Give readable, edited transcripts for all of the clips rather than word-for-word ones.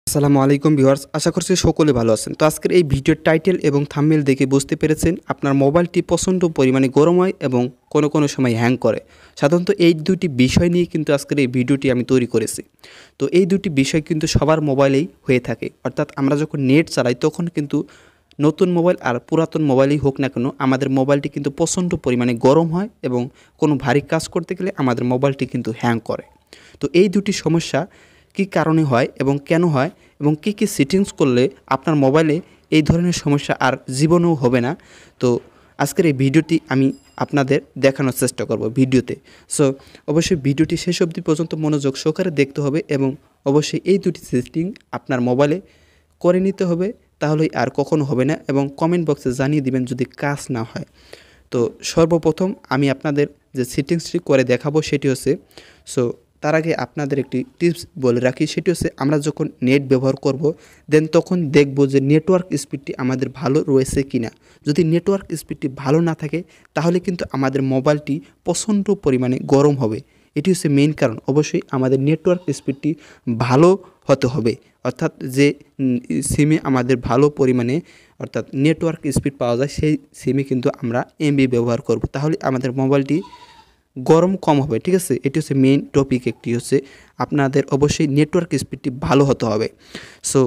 আসসালামু আলাইকুম ভিউয়ার্স, আশা করছি সকলে ভালো আছেন। তো আজকের এই ভিডিওর টাইটেল এবং থাম্বনেল দেখে বুঝতে পেরেছেন আপনার মোবাইলটি প্রচণ্ড পরিমাণে গরম হয় এবং কোনো সময় হ্যাং করে। সাধারণত এই দুটি বিষয় নিয়ে কিন্তু আজকের এই ভিডিওটি আমি তৈরি করেছি। তো এই দুটি বিষয় কিন্তু সবার মোবাইলেই হয়ে থাকে, অর্থাৎ আমরা যখন নেট চালাই তখন কিন্তু নতুন মোবাইল আর পুরাতন মোবাইলই হোক না কেন আমাদের মোবাইলটি কিন্তু প্রচণ্ড পরিমাণে গরম হয় এবং কোনো ভারী কাজ করতে গেলে আমাদের মোবাইলটি কিন্তু হ্যাং করে। তো এই দুটি সমস্যা কী কারণে হয় এবং কেন হয় এবং কী সেটিংস করলে আপনার মোবাইলে এই ধরনের সমস্যা আর জীবনেও হবে না। তো আজকের এই ভিডিওটি আমি আপনাদের দেখানোর চেষ্টা করব ভিডিওতে। সো অবশ্যই ভিডিওটি শেষ অবধি পর্যন্ত মনোযোগ সহকারে দেখতে হবে এবং অবশ্যই এই দুটি সেটিং আপনার মোবাইলে করে নিতে হবে, তাহলেই আর কখনো হবে না। এবং কমেন্ট বক্সে জানিয়ে দিবেন যদি কাজ না হয়। তো সর্বপ্রথম আমি আপনাদের যে সেটিংসটি করে দেখাবো সেটি হচ্ছে, সো তার আগে আপনাদের একটি টিপস বলে রাখি, সেটি হচ্ছে আমরা যখন নেট ব্যবহার করব দেন তখন দেখব যে নেটওয়ার্ক স্পিডটি আমাদের ভালো রয়েছে কিনা। যদি নেটওয়ার্ক স্পিডটি ভালো না থাকে তাহলে কিন্তু আমাদের মোবাইলটি প্রচণ্ড পরিমাণে গরম হবে। এটি হচ্ছে মেইন কারণ। অবশ্যই আমাদের নেটওয়ার্ক স্পিডটি ভালো হতে হবে, অর্থাৎ যে সিমে আমাদের ভালো পরিমাণে অর্থাৎ নেটওয়ার্ক স্পিড পাওয়া যায় সেই সিমে কিন্তু আমরা এমবি ব্যবহার করব, তাহলে আমাদের মোবাইলটি গরম কম হবে। ঠিক আছে, এটি হচ্ছে মেইন টপিক। একটি হচ্ছে আপনাদের অবশ্যই নেটওয়ার্ক স্পিডটি ভালো হতে হবে। সো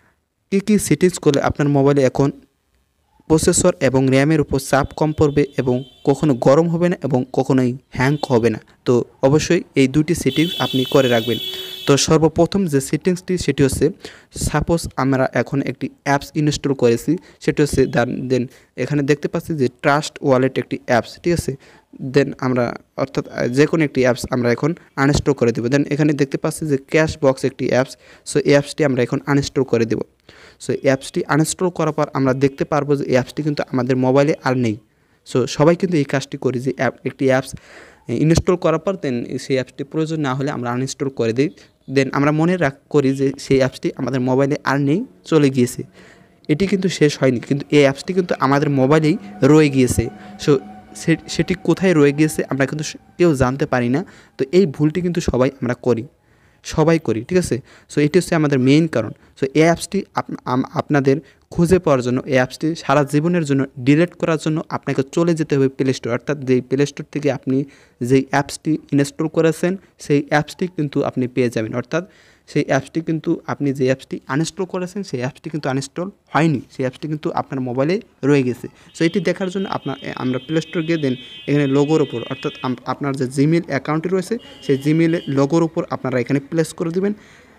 কী সেটিংস করলে আপনার মোবাইলে এখন প্রসেসর এবং র্যামের উপর চাপ কম পড়বে এবং কখনো গরম হবে না এবং কখনোই হ্যাং হবে না। তো অবশ্যই এই দুটি সেটিংস আপনি করে রাখবেন। তো সর্বপ্রথম যে সেটিংসটি সেটি হচ্ছে, সাপোজ আমরা এখন একটি অ্যাপস ইনস্টল করেছি, সেটি হচ্ছে দেন এখানে দেখতে পাচ্ছি যে ট্রাস্ট ওয়ালেট একটি অ্যাপস। ঠিক আছে, দেন আমরা অর্থাৎ যে কোনো একটি অ্যাপস আমরা এখন আনইনস্টল করে দেবো। দেন এখানে দেখতে পাচ্ছি যে ক্যাশ বক্স একটি অ্যাপস। সো এই অ্যাপসটি আমরা এখন আনইনস্টল করে দেবো। সো অ্যাপসটি আনইনস্টল করার পর আমরা দেখতে পারবো যে এই অ্যাপসটি কিন্তু আমাদের মোবাইলে আর নেই। সো সবাই কিন্তু এই কাজটি করি যে একটি অ্যাপস ইনস্টল করার পর দেন সেই অ্যাপসটি প্রয়োজন না হলে আমরা আনইনস্টল করে দিই। দেন আমরা মনে করি যে সেই অ্যাপসটি আমাদের মোবাইলে আর নেই, চলে গিয়েছে। এটি কিন্তু শেষ হয়নি, কিন্তু এই অ্যাপসটি কিন্তু আমাদের মোবাইলেই রয়ে গিয়েছে। সো সেটি কোথায় রয়ে গিয়েছে আমরা কিন্তু কেউ জানতে পারি না। তো এই ভুলটি কিন্তু আমরা সবাই করি। ঠিক আছে, সো এটি হচ্ছে আমাদের মেইন কারণ। সো এই অ্যাপসটি আপনাদের খুঁজে পাওয়ার জন্য, এই অ্যাপসটি সারা জীবনের জন্য ডিলিট করার জন্য আপনাকে চলে যেতে হবে প্লে স্টোর, অর্থাৎ যেই প্লে স্টোর থেকে আপনি যেই অ্যাপসটি ইনস্টল করেছেন সেই অ্যাপসটি কিন্তু আপনি পেয়ে যাবেন। অর্থাৎ সেই অ্যাপসটি কিন্তু আপনি যে অ্যাপসটি আনইনস্টল করেছেন সেই অ্যাপসটি কিন্তু আনইনস্টল হয়নি, সেই অ্যাপসটি কিন্তু আপনার মোবাইলে রয়ে গেছে। সো এটি দেখার জন্য আমরা প্লে স্টোর গিয়ে দেন এখানে লোগোর ওপর, অর্থাৎ আপনার যে জিমেল অ্যাকাউন্টটি রয়েছে সেই জিমেলের লোগোর উপর আপনারা এখানে প্লেস করে দেবেন।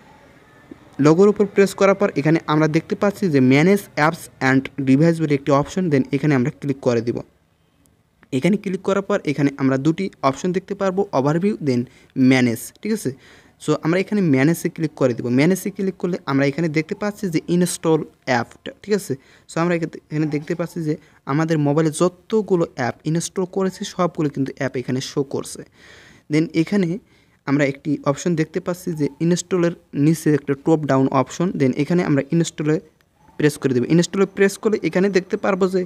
লোগোর উপর প্রেস করার পর এখানে আমরা দেখতে পাচ্ছি যে ম্যানেজ অ্যাপস অ্যান্ড ডিভাইস বলে একটি অপশন, দেন এখানে আমরা ক্লিক করে দিব। এখানে ক্লিক করার পর এখানে আমরা দুটি অপশন দেখতে পারবো, ওভারভিউ দেন ম্যানেজ। ঠিক আছে, সো আমরা এখানে ম্যানেজে ক্লিক করে দেবো। ম্যানেজে ক্লিক করলে আমরা এখানে দেখতে পাচ্ছি যে ইনস্টল অ্যাপটা। ঠিক আছে, সো আমরা এখানে দেখতে পাচ্ছি যে আমাদের মোবাইলে যতগুলো অ্যাপ ইনস্টল করেছি সবগুলো কিন্তু অ্যাপ এখানে শো করছে। দেন এখানে আমরা একটি অপশন দেখতে পাচ্ছি যে ইনস্টলের নিচে একটা টপ ডাউন অপশন, দেন এখানে আমরা ইনস্টলে প্রেস করে দেবো। ইনস্টলে প্রেস করলে এখানে দেখতে পারবো যে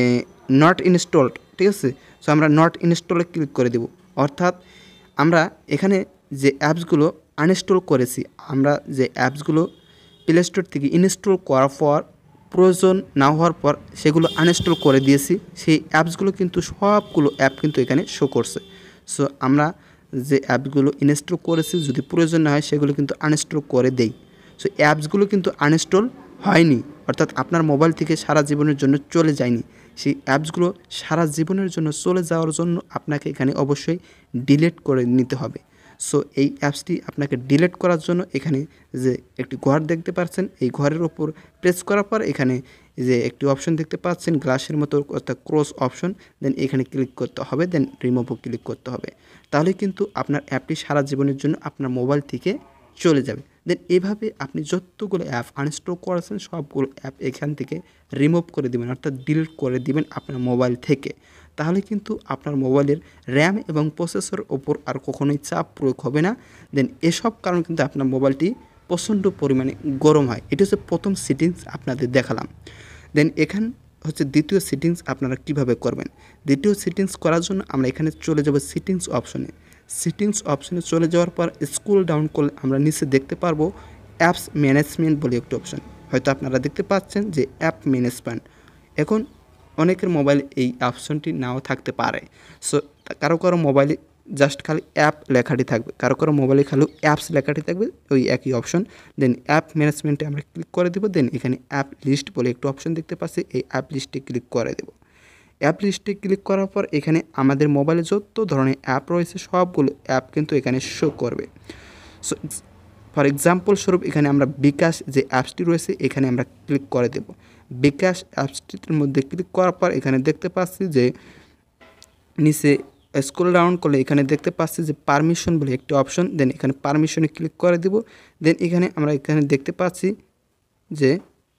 নট ইনস্টলড। ঠিক আছে, সো আমরা নট ইনস্টলে ক্লিক করে দেব। অর্থাৎ আমরা এখানে যে অ্যাপসগুলো আনইনস্টল করেছি, আমরা যে অ্যাপসগুলো প্লে স্টোর থেকে ইনস্টল করার পর প্রয়োজন না হওয়ার পর সেগুলো আনইনস্টল করে দিয়েছি, সেই অ্যাপসগুলো কিন্তু সবগুলো অ্যাপ কিন্তু এখানে শো করছে। সো আমরা যে অ্যাপগুলো ইনস্টল করেছি যদি প্রয়োজন না হয় সেগুলো কিন্তু আনইনস্টল করে দেই। সো অ্যাপসগুলো কিন্তু আনইনস্টল হয়নি, অর্থাৎ আপনার মোবাইল থেকে সারা জীবনের জন্য চলে যায়নি। সেই অ্যাপসগুলো সারা জীবনের জন্য চলে যাওয়ার জন্য আপনাকে এখানে অবশ্যই ডিলিট করে নিতে হবে। সো এই অ্যাপসটি আপনাকে ডিলিট করার জন্য এখানে যে একটি ঘর দেখতে পাচ্ছেন, এই ঘরের ওপর প্রেস করার পর এখানে যে একটি অপশন দেখতে পাচ্ছেন গ্লাসের মতো, অর্থাৎ ক্রস অপশন, দেন এখানে ক্লিক করতে হবে, দেন রিমুভও ক্লিক করতে হবে। তাহলে কিন্তু আপনার অ্যাপটি সারা জীবনের জন্য আপনার মোবাইল থেকে চলে যাবে। দেন এভাবে আপনি যতগুলো অ্যাপ আনইনস্টল করেছেন সবগুলো অ্যাপ এখান থেকে রিমুভ করে দেবেন, অর্থাৎ ডিলিট করে দিবেন আপনার মোবাইল থেকে। তাহলে কিন্তু আপনার মোবাইলের র্যাম এবং প্রসেসর ওপর আর কখনোই চাপ প্রয়োগ হবে না। দেন এসব কারণ কিন্তু আপনার মোবাইলটি প্রচণ্ড পরিমাণে গরম হয়। এটি হচ্ছে প্রথম সেটিংস আপনাদের দেখালাম। দেন এখান হচ্ছে দ্বিতীয় সেটিংস আপনারা কিভাবে করবেন। দ্বিতীয় সেটিংস করার জন্য আমরা এখানে চলে যাব সেটিংস অপশনে। সেটিংস অপশনে চলে যাওয়ার পর স্ক্রল ডাউন করলে আমরা নিচে দেখতে পারবো অ্যাপস ম্যানেজমেন্ট বলে একটি অপশন, হয়তো আপনারা দেখতে পাচ্ছেন যে অ্যাপ ম্যানেজমেন্ট। এখন অনেকের মোবাইলে এই অপশনটি নাও থাকতে পারে। সো কারো কারো মোবাইলে জাস্ট খালি অ্যাপ লেখাটি থাকবে, কারো কারো মোবাইলে খালি অ্যাপস লেখাটি থাকবে, ওই একই অপশন। দেন অ্যাপ ম্যানেজমেন্টে আমরা ক্লিক করে দেবো। দেন এখানে অ্যাপ লিস্ট বলে একটু অপশন দেখতে পাচ্ছি, এই অ্যাপ লিস্টে ক্লিক করে দেবো। অ্যাপ লিস্টে ক্লিক করার পর এখানে আমাদের মোবাইলে যত ধরনের অ্যাপ রয়েছে সবগুলো অ্যাপ কিন্তু এখানে শো করবে। সো ফর এক্সাম্পল স্বরূপ এখানে আমরা বিকাশ যে অ্যাপসটি রয়েছে এখানে আমরা ক্লিক করে দেব। বিকাশ অ্যাপসটির মধ্যে ক্লিক করার পর এখানে দেখতে পাচ্ছি যে নিচে স্ক্রল ডাউন করলে এখানে দেখতে পাচ্ছি যে পারমিশন বলে একটি অপশন। দেন এখানে পারমিশনে ক্লিক করে দেব। দেন আমরা এখানে দেখতে পাচ্ছি যে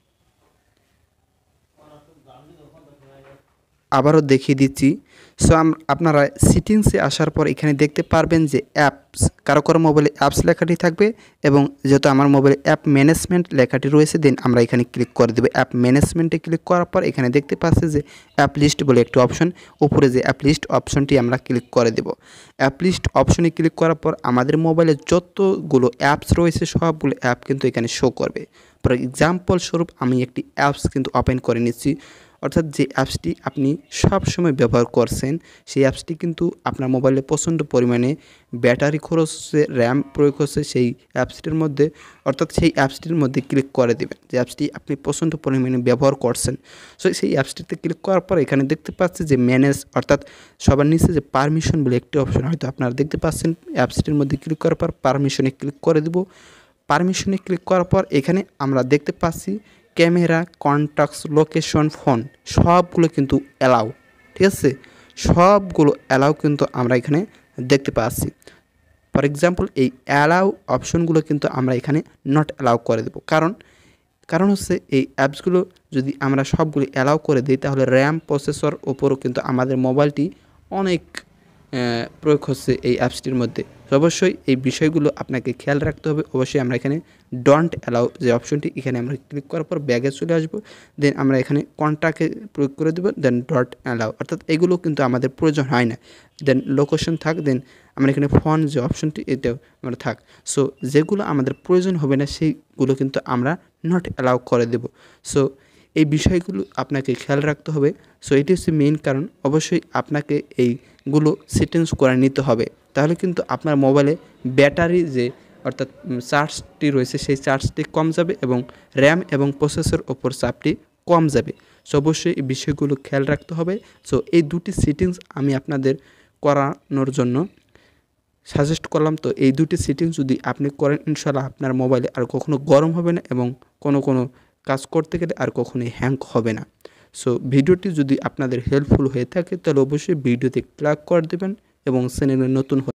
আবারও দেখিয়ে দিচ্ছি। সো আপনারা সিটিংসে আসার পর এখানে দেখতে পারবেন যে অ্যাপস, কারো কারো মোবাইলে অ্যাপস লেখাটি থাকবে, এবং যেহেতু আমার মোবাইলে অ্যাপ ম্যানেজমেন্ট লেখাটি রয়েছে দেন আমরা এখানে ক্লিক করে দেবো। অ্যাপ ম্যানেজমেন্টে ক্লিক করার পর এখানে দেখতে পাচ্ছি যে অ্যাপ লিস্ট বলে একটি অপশন, উপরে যে অ্যাপ লিস্ট অপশনটি আমরা ক্লিক করে দেব। অ্যাপ লিস্ট অপশনে ক্লিক করার পর আমাদের মোবাইলে যতগুলো অ্যাপস রয়েছে সবগুলো অ্যাপ কিন্তু এখানে শো করবে। ফর এক্সাম্পল স্বরূপ আমি একটি অ্যাপস কিন্তু ওপেন করে নিচ্ছি, অর্থাৎ যে অ্যাপসটি আপনি সব সময় ব্যবহার করছেন সেই অ্যাপসটি কিন্তু আপনার মোবাইলে প্রচণ্ড পরিমাণে ব্যাটারি খরচ হচ্ছে, র্যাম প্রয়োগ হচ্ছে সেই অ্যাপসটির মধ্যে, অর্থাৎ সেই অ্যাপসটির মধ্যে ক্লিক করে দেবেন যে অ্যাপসটি আপনি প্রচণ্ড পরিমাণে ব্যবহার করছেন। সো সেই অ্যাপসটিতে ক্লিক করার পর এখানে দেখতে পাচ্ছি যে ম্যানেজ, অর্থাৎ সবার নিচে যে পারমিশন বলে একটি অপশন হয়তো আপনারা দেখতে পাচ্ছেন, অ্যাপসটির মধ্যে ক্লিক করার পর পারমিশনে ক্লিক করে দেব। পারমিশনে ক্লিক করার পর এখানে আমরা দেখতে পাচ্ছি ক্যামেরা, কন্ট্যাক্টস, লোকেশন, ফোন সবগুলো কিন্তু অ্যালাউ, ঠিক আছে, সবগুলো অ্যালাউ কিন্তু আমরা এখানে দেখতে পাচ্ছি। ফর এক্সাম্পল এই অ্যালাউ অপশনগুলো কিন্তু আমরা এখানে নট অ্যালাউ করে দেবো, কারণ হচ্ছে এই অ্যাপসগুলো যদি আমরা সবগুলো অ্যালাউ করে দিই তাহলে র্যাম প্রসেসর ওপরও কিন্তু আমাদের মোবাইলটি অনেক প্রয়োগ হচ্ছে এই অ্যাপসটির মধ্যে। তো অবশ্যই এই বিষয়গুলো আপনাকে খেয়াল রাখতে হবে। অবশ্যই আমরা এখানে ডোন্ট অ্যালাউ যে অপশনটি এখানে আমরা ক্লিক করার পর ব্যাগে চলে আসবো। দেন আমরা এখানে কন্ট্যাক্টে প্রয়োগ করে দেবো, দেন ডট অ্যালাউ, অর্থাৎ এগুলো কিন্তু আমাদের প্রয়োজন হয় না। দেন লোকেশন থাক, দেন আমরা এখানে ফোন যে অপশনটি এটাও আমরা থাক। সো যেগুলো আমাদের প্রয়োজন হবে না সেইগুলো কিন্তু আমরা নট অ্যালাউ করে দেব। সো এই বিষয়গুলো আপনাকে খেয়াল রাখতে হবে। সো এটি হচ্ছে মেইন কারণ, অবশ্যই আপনাকে এইগুলো সেটিংস করে নিতে হবে, তাহলে কিন্তু আপনার মোবাইলে ব্যাটারি যে অর্থাৎ চার্জটি রয়েছে সেই চার্জটি কম যাবে এবং র্যাম এবং প্রসেসর ওপর চাপটি কম যাবে। সো অবশ্যই এই বিষয়গুলো খেয়াল রাখতে হবে। সো এই দুটি সেটিংস আমি আপনাদের করানোর জন্য সাজেস্ট করলাম। তো এই দুটি সেটিংস যদি আপনি করেন ইনশাআল্লাহ আপনার মোবাইলে আর কখনো গরম হবে না এবং কোনো কাজ করতে গেলে আর কখনোই হ্যাং হবে না। সো ভিডিওটি যদি আপনাদের হেল্পফুল হয়ে থাকে তাহলে অবশ্যই ভিডিওতে ক্লিক করে দেবেন এবং চ্যানেলে নতুন